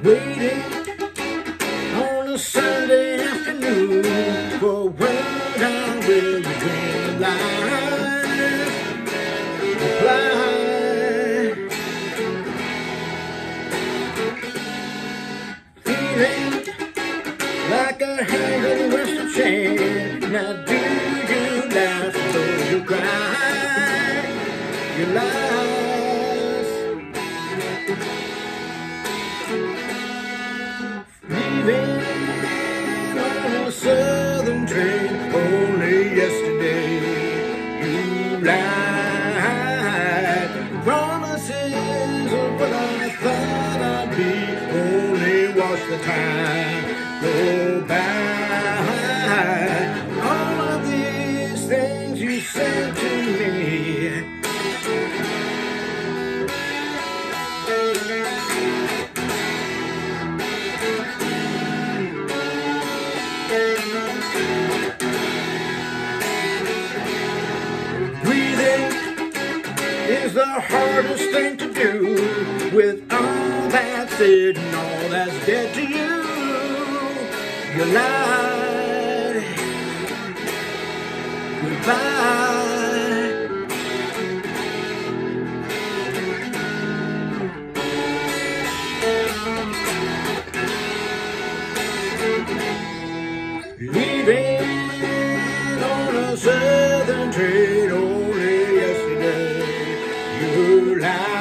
waiting on a Sunday afternoon for when I will bring life reply. Feeling like a hanging rusted chain. Now do you laugh or you cry? You lies. Leaving on a southern train only yesterday. You lied. Promises of what I thought I'd be only watch the time go by. All of these things you said to me, breathing is the hardest thing to do with all that's said and all that's dead to you. You lied. Goodbye. Leaving on a southern train only yesterday. You lied.